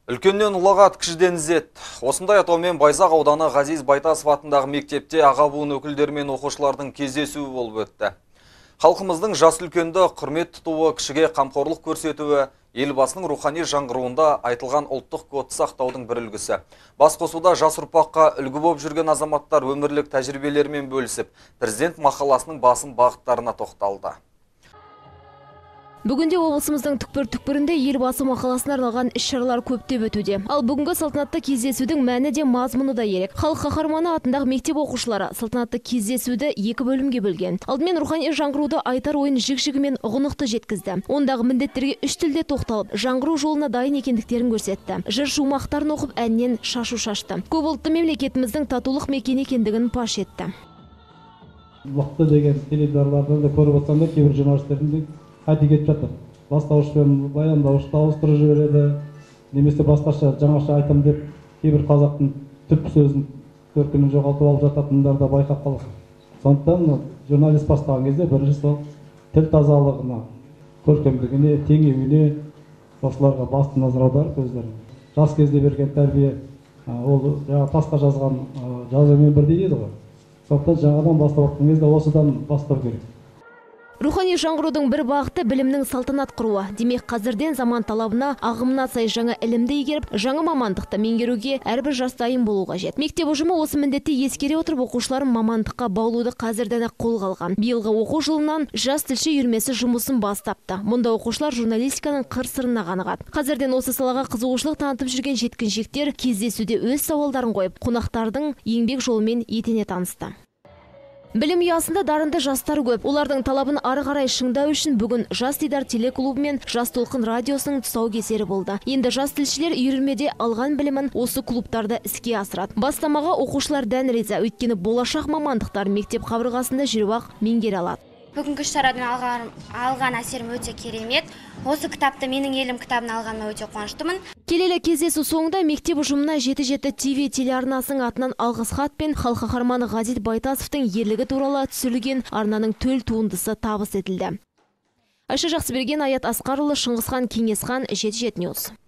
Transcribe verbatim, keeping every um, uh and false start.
Үлкеннен ұлағат кішіден ізет. Осындай атаумен Байзақ ауданы Ғазиз Байтасов атындағы мектепте аға буын өкілдері мен оқушылардың кездесуі болып өтті. Халқымыздың жас үлкенді құрмет тұтуы, кішіге қамқорлық көрсетуі, елбасының рухани жаңғыруында айтылған ұлттық кодты сақтаудың бір үлгісі. Басқосуда жас ұрпаққа үлгі болып жүрген азаматтар өмірлік тәжірибелерімен бөлісіп, президент мақаласының басым бағыттарына тоқталды. Бүгінде облысымыздың түкпір-түкпірінде елбасы мақаласына арналған іс-шаралар көптеп өтуде. Ал бүгінгі салтанатты кездесудің мәні де мазмұны да ерек. Халық қаһарманы атындағы мектеп оқушылары салтанатты кездесуді екі бөлімге бөлген. Алдымен рухани жаңғыруды айтар ойын жік-жігімен ұғынықты жеткізді. Ондағы міндеттерге үш тілде тоқталып, жаңғыру жолына дайын екендіктерін көрсетті. Жыр шумақтарын оқып, әннен шашу шашты. Көпұлтты мемлекетіміздің татулық мекені екендігін паш етті. Мықты деген теледидарлардан да көріп отырсам да кейбір журналистердің қайта кетіп жатыр. Бастауышпен баяндауышты ауыстырып жібереді, немесе басқаша жаңаша айтам деп кейбір қазақтың түп сөзін төркінін жоғалтып алып жататындар да байқап қалады. Сондықтан журналист бастаған кезде бірінші сол тіл тазалығына, көркемдігіне, теңеуіне осыларға басты назар аударып өздері. Жас кезде берген тәрбие ол жаңа тасқа жазған жазумен бірдей еді ғой. Сондықтан жаңадан бастап жатқан кезде осыдан бастау керек. Рухани жаңғырудың бір бағыты білімнің салтанат құруы. Демек, қазірден заман талабына, ағымына сай жаңа ілімді игеріп, жаңа мамандықты меңгеруге әрбір жас дайын болу қажет. Мектеп ұжымы осы міндетті ескере отырып, оқушыларын мамандыққа баулуды қазірден ақ қолға алған. Биылғы оқу жылынан жас тілші үйірмесі жұмысын бастапты. Мұнда оқушылар журналистиканың қыр-сырына қанығады. Қазірден осы салаға қызығушылық танытып жүрген жеткіншектер кездесуде өз сауалдарын қойып, қонақтардың еңбек жолымен етене танысты. Білім ұясында дарынды жастар көп. Олардың талабын ары қарай шыңдау үшін бүгін Жас Дидар телеклубы мен Жас Толқын радиосының тұсаукесері болды. Енді жас тілшілер үйірмеде алған білімін осы клубтарда іске асырады. Бастамаға оқушылар дән риза, өйткені болашақ мамандықтар мектеп қабырғасында жүріп ақ меңгере алады. Бүгінгі шарадан алған, алған әсерім өте керемет. Осы кітапты менің елім кітабын алғаныма өте қуаныштымын. Келелі кездесу соңында мектеп ұжымына жеті жеті ТВ телеарнасының атынан алғыс хат пен халық қаһарманы Ғазиз Байтасовтың ерлігі туралы түсірілген арнаның төл туындысы табыс етілді. Айша Жақсыберген, Аят Асқарұлы, Шыңғысхан Кеңесхан, жеті жеті Ньюс.